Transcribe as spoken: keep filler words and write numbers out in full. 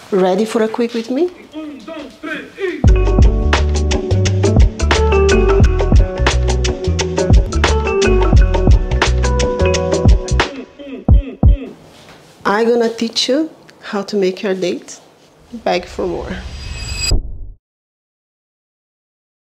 Ready for a quick with me? I'm gonna teach you how to make your date beg for more.